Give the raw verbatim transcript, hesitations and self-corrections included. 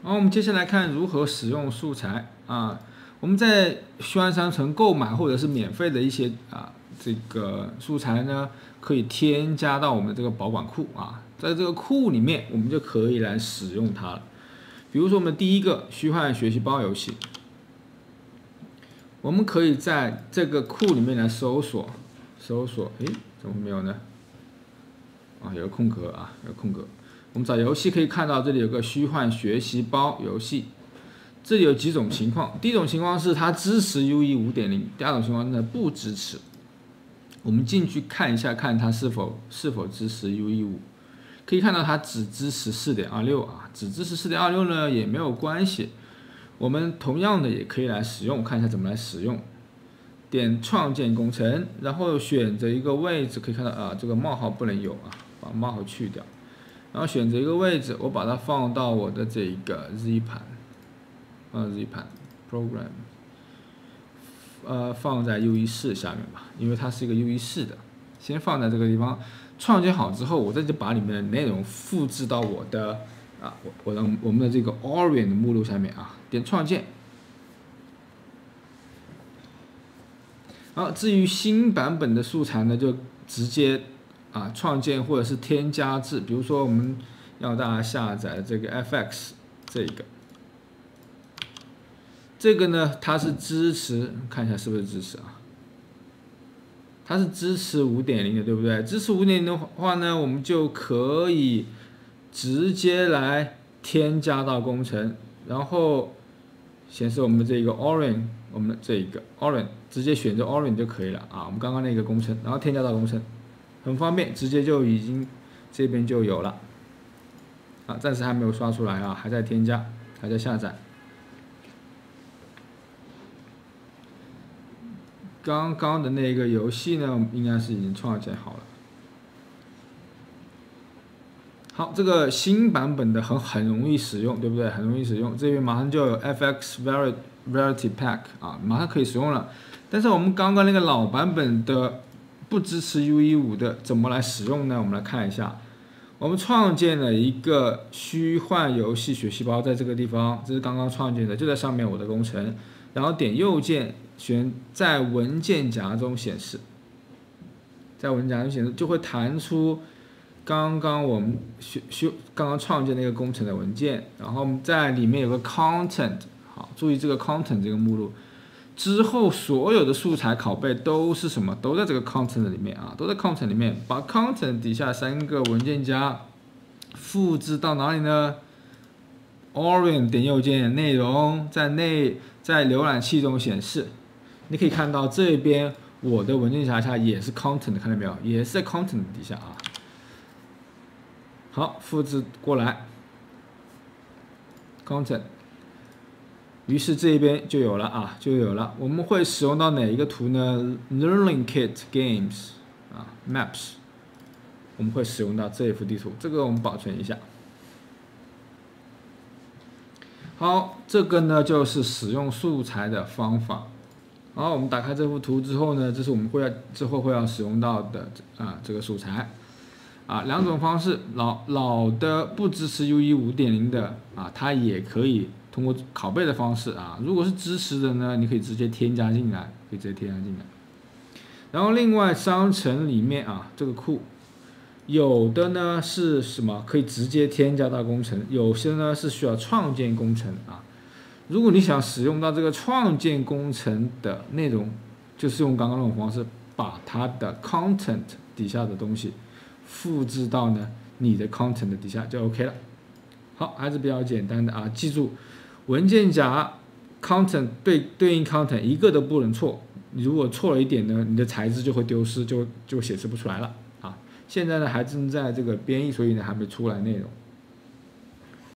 然后我们接下来看如何使用素材啊。我们在虚幻商城购买或者是免费的一些啊这个素材呢，可以添加到我们的这个保管库啊，在这个库里面我们就可以来使用它了。比如说我们第一个虚幻学习包游戏，我们可以在这个库里面来搜索，搜索，诶，怎么没有呢？啊，有个空格啊，有个空格。我们找游戏可以看到这里有个虚幻学习包游戏。这里有几种情况，第一种情况是它支持 U E 五点零， 第二种情况呢不支持。我们进去看一下，看它是否是否支持 U E 五，可以看到它只支持 四点二六 啊，只支持 四点二六 呢也没有关系，我们同样的也可以来使用，看一下怎么来使用。点创建工程，然后选择一个位置，可以看到啊这个冒号不能有啊，把冒号去掉，然后选择一个位置，我把它放到我的这个 Z 盘。呃 Z 盘 program， 呃放在 U E 四下面吧，因为它是一个 U E 四的，先放在这个地方。创建好之后，我再就把里面的内容复制到我的啊我我的我们的这个 Orion 的目录下面啊，点创建。好，至于新版本的素材呢，就直接啊创建或者是添加至，比如说我们要大家下载这个 F X 这个。这个呢，它是支持，看一下是不是支持啊？它是支持 五点零 的，对不对？支持 五点零 的话呢，我们就可以直接来添加到工程，然后显示我们的这个 Orion， 我们的这一个 Orion， 直接选择 Orion 就可以了啊。我们刚刚那个工程，然后添加到工程，很方便，直接就已经这边就有了。啊，暂时还没有刷出来啊，还在添加，还在下载。刚刚的那个游戏呢，应该是已经创建好了。好，这个新版本的很很容易使用，对不对？很容易使用，这边马上就有 F X Variety Pack 啊，马上可以使用了。但是我们刚刚那个老版本的不支持 U E 五的，怎么来使用呢？我们来看一下，我们创建了一个虚幻游戏学习包，在这个地方，这是刚刚创建的，就在上面我的工程，然后点右键。选在文件夹中显示，在文件夹中显示就会弹出刚刚我们修修刚刚创建那个工程的文件，然后在里面有个 content， 好，注意这个 content 这个目录之后所有的素材拷贝都是什么？都在这个 content 里面啊，都在 content 里面。把 content 底下三个文件夹复制到哪里呢 ？Orion 点右键，内容在内在浏览器中显示。你可以看到这边我的文件夹下也是 content， 看到没有？也是在 content 底下啊。好，复制过来 content， 于是这边就有了啊，就有了。我们会使用到哪一个图呢 ？Learning Kit Games 啊 ，Maps， 我们会使用到这一幅地图，这个我们保存一下。好，这个呢就是使用素材的方法。好，我们打开这幅图之后呢，这是我们会要之后会要使用到的啊这个素材，啊两种方式，老老的不支持 U E 五点零 的啊，它也可以通过拷贝的方式啊，如果是支持的呢，你可以直接添加进来，可以直接添加进来。然后另外商城里面啊这个库，有的呢是什么可以直接添加到工程，有些呢是需要创建工程啊。如果你想使用到这个创建工程的内容，就是用刚刚那种方式，把它的 content 底下的东西复制到呢你的 content 的底下就 OK 了。好，还是比较简单的啊，记住文件夹 content 对对应 content 一个都不能错，你如果错了一点呢，你的材质就会丢失，就就显示不出来了啊。现在呢还正在这个编译，所以呢还没出来内容。